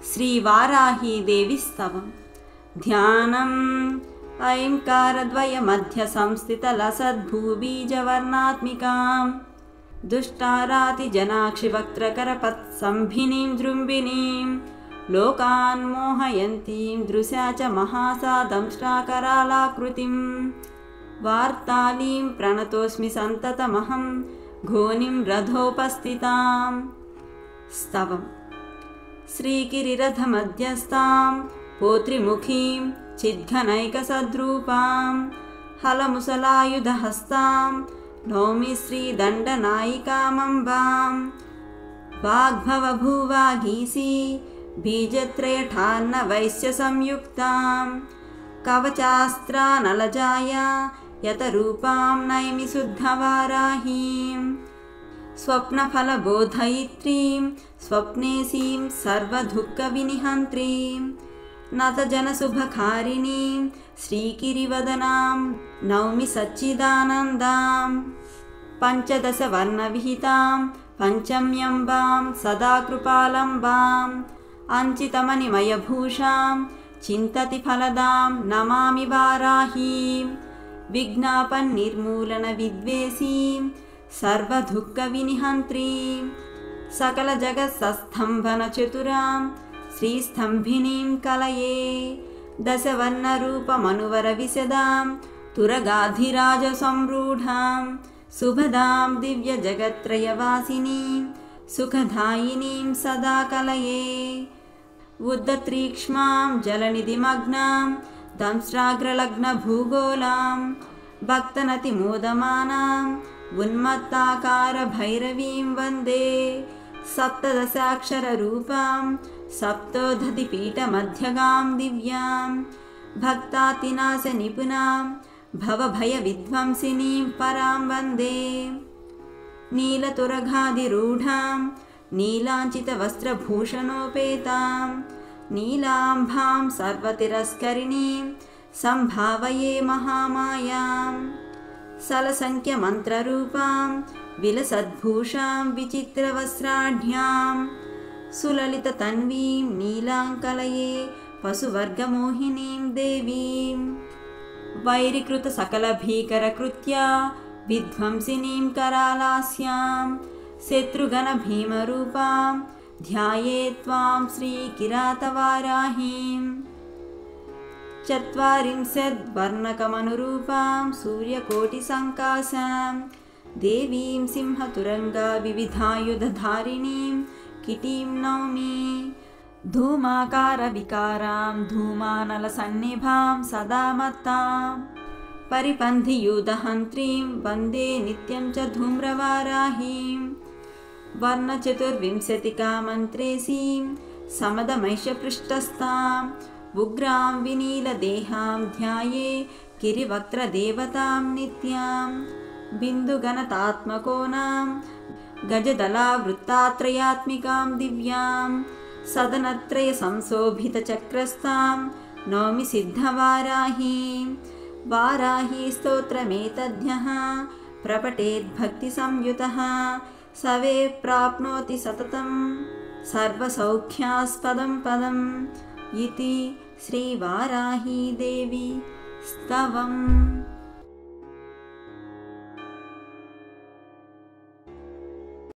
श्रीवाराहीदेवी स्तवम्। ध्यानम् ऐङ्कारद्वयमध्यसंस्थितलसद्भूबीजवर्णात्मिकाम् दुष्टारातिजनाक्षिवक्त्रकरपत्सम्भिनीं दृम्बिनीं लोकान् मोहयन्तीं दृशा च महासा दंष्ट्राकरालाकृतिं वार्तालीं प्रणतोऽस्मि सन्ततमहं घोनिं रथोपस्थिताम्। स्तवम्। श्रीगिरिरथमध्यस्थां पोत्रिमुखीं चिद्घनैकसद्रूपां हलमुसलायुधहस्तां नौमि श्रीदण्डनायिकामम्बां वाग्भवभूवागीसी बीजत्रयठार्णवैश्यसंयुक्तां कवचास्त्रानलजाया यतरूपां नैमि शुद्धवाराहीं स्वप्नफलबोधयित्रीं स्वप्नेसीं सर्वदुःखविनिहन्त्रीं नतजनशुभकारिणीं श्रीगिरिवदनां नौमि सच्चिदानन्दां पञ्चदशवर्णविहितां पञ्चम्यम्बां सदा कृपालम्बाम् अञ्चितमणिमयभूषां चिन्ततिफलदां नमामि वाराहीं विज्ञापननिर्मूलनविद्वेषीं सर्वदुःखविनिहन्त्रीं सकलजगत्सस्तम्भनचतुरां श्रीस्तम्भिनीं कलये दशवर्णरूपमनुवरविशदां तुरगाधिराजसंरूढां शुभदां दिव्यजगत्त्रयवासिनीं सुखदायिनीं सदा कलये उद्धतीक्ष्मां जलनिधिमग्नां दंष्ट्राग्रलग्नभूगोलां भक्तनतिमोदमानाम् उन्मत्ताकारभैरवीं वन्दे सप्तदशाक्षररूपां सप्तोदधिपीठमध्यगां दिव्यां भक्तातिनाशनिपुणां भवभयविध्वंसिनीं परां वन्दे नीलतुरगाधिरूढां नीलाञ्चितवस्त्रभूषणोपेतां नीलाम्भां सर्वतिरस्करिणीं सम्भावये महामायां सलसङ्ख्यमन्त्ररूपां विलसद्भूषां विचित्रवस्त्राढ्यां सुललिततन्वीं नीलाङ्कलये पशुवर्गमोहिनीं देवीं वैरीकृतसकलभीकरकृत्या विध्वंसिनीं करालास्यां शत्रुघ्नभीमरूपां ध्यायेत् त्वां श्रीकिरातवाराहीं चत्वारिंशद्वर्णकमनुरूपां सूर्यकोटिसङ्काशां देवीं सिंहतुरङ्गा विविधायुधधारिणीं किटीं नौमि धूमाकारविकारां धूमानलसन्निभां सदा मत्तां परिपन्थियूथहन्त्रीं वन्दे नित्यं च धूम्रवाराहीं वर्णचतुर्विंशतिकामन्त्रेसीं समदमैषपृष्ठस्थाम् उग्रां विनीलदेहां ध्याये गिरिवक्त्रदेवतां नित्यां बिन्दुगणतात्मकोनां गजदलावृत्तात्रयात्मिकां दिव्यां सदनत्रयसंशोभितचक्रस्थां नौमि सिद्धवाराहीं वाराही स्तोत्रमेतद्यः प्रपठेद्भक्तिसंयुतः सवे प्राप्नोति सततं सर्वसौख्यास्पदं पदम् इति श्रीवाराहीदेवी स्तवम्।